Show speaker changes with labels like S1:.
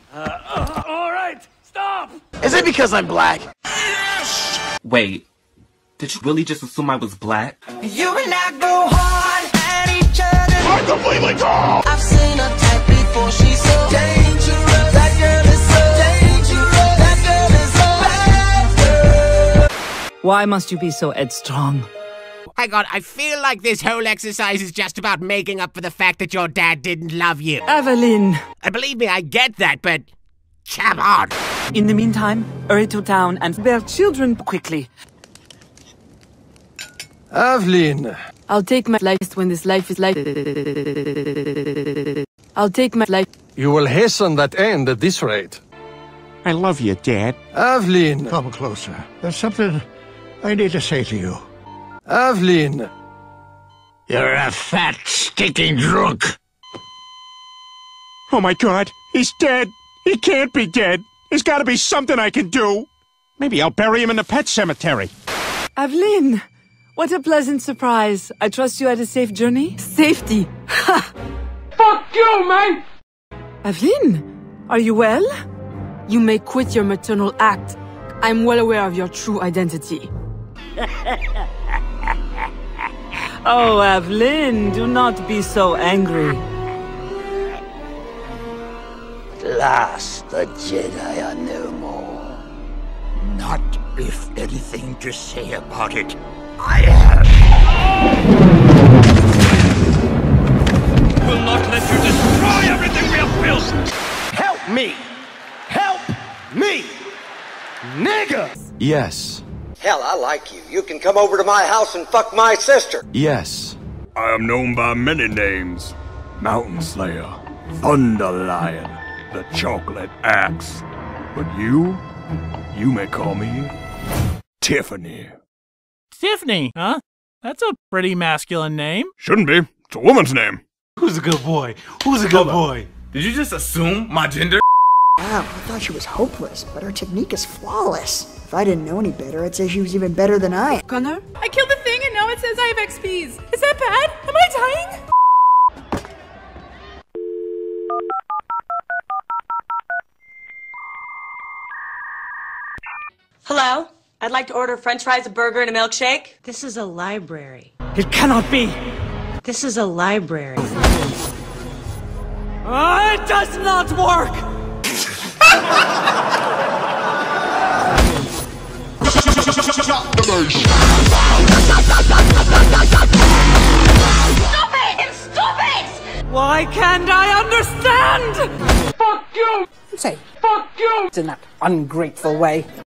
S1: All right, stop!
S2: Is it because I'm black?
S3: Wait, did you really just assume I was black?
S4: You and I go hard at each other.
S2: I'm completely cold!
S4: I've seen her type before, she's so dangerous. That girl is so dangerous. That girl is so bad.
S5: Why must you be so headstrong?
S6: Hang on, I feel like this whole exercise is just about making up for the fact that your dad didn't love you.
S5: Evelyn!
S6: Believe me, I get that, but come on.
S5: In the meantime, hurry to town and bear children quickly.
S7: Evelyn!
S5: I'll take my life when this life is life. I'll take my life.
S7: You will hasten that end at this rate.
S8: I love you, Dad.
S7: Evelyn!
S9: Come closer. There's something I need to say to you.
S7: Evelyn!
S9: You're a fat, stinking drunk.
S8: Oh my God, he's dead. He can't be dead. There's gotta be something I can do. Maybe I'll bury him in the pet cemetery.
S5: Evelyn! What a pleasant surprise. I trust you had a safe journey? Safety! Ha!
S1: Fuck you, man!
S5: Evelyn! Are you well? You may quit your maternal act. I'm well aware of your true identity. Oh, Evelyn, do not be so angry.
S10: At last, the Jedi are no more.
S9: Not if anything to say about it.
S10: I have.
S1: Will not let you destroy everything we have built!
S2: Help me! Help me! Nigga!
S7: Yes.
S11: Hell, I like you. You can come over to my house and fuck my sister.
S7: Yes.
S1: I am known by many names. Mountain Slayer, Thunder Lion, the Chocolate Axe. But you may call me Tiffany.
S12: Tiffany, huh? That's a pretty masculine name.
S1: Shouldn't be. It's a woman's name.
S13: Who's a good boy? Who's a good boy?
S14: Did you just assume my gender?
S15: Wow, I thought she was hopeless, but her technique is flawless. If I didn't know any better, I'd say she was even better than I am.
S5: Connor?
S16: I killed the thing and now it says I have XPs. Is that bad? Am I dying?
S17: Hello? I'd like to order french fries, a burger, and a milkshake.
S18: This is a library.
S5: It cannot be!
S18: This is a library.
S5: It does not work!
S4: Stop it! Stop it!
S5: Why can't I understand?
S1: Fuck you!
S15: Say,
S1: Fuck you!
S15: in that ungrateful way.